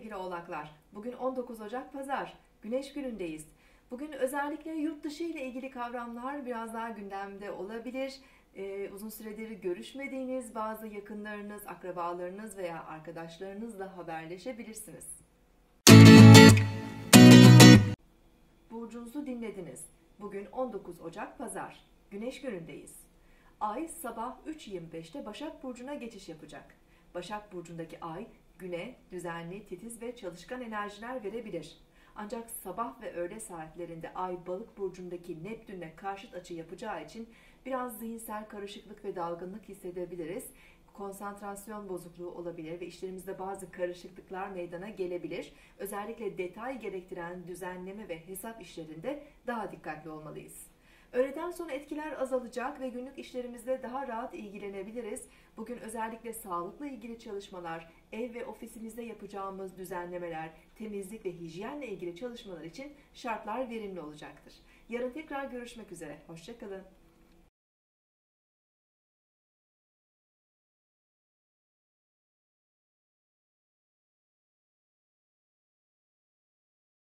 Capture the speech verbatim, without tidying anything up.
sevgili Oğlaklar. Bugün on dokuz Ocak Pazar. Güneş günündeyiz. Bugün özellikle yurt dışı ile ilgili kavramlar biraz daha gündemde olabilir. Ee, uzun süredir görüşmediğiniz bazı yakınlarınız, akrabalarınız veya arkadaşlarınızla haberleşebilirsiniz. Burcunuzu dinlediniz. Bugün on dokuz Ocak Pazar. Güneş günündeyiz. Ay sabah üç yirmi beşte Başak Burcu'na geçiş yapacak. Başak Burcu'ndaki ay güne düzenli, titiz ve çalışkan enerjiler verebilir. Ancak sabah ve öğle saatlerinde ay Balık Burcu'ndaki Neptün'le karşıt açı yapacağı için biraz zihinsel karışıklık ve dalgınlık hissedebiliriz. Konsantrasyon bozukluğu olabilir ve işlerimizde bazı karışıklıklar meydana gelebilir. Özellikle detay gerektiren düzenleme ve hesap işlerinde daha dikkatli olmalıyız. Öğleden sonra etkiler azalacak ve günlük işlerimizde daha rahat ilgilenebiliriz. Bugün özellikle sağlıkla ilgili çalışmalar, ev ve ofisimizde yapacağımız düzenlemeler, temizlik ve hijyenle ilgili çalışmalar için şartlar verimli olacaktır. Yarın tekrar görüşmek üzere. Hoşça kalın.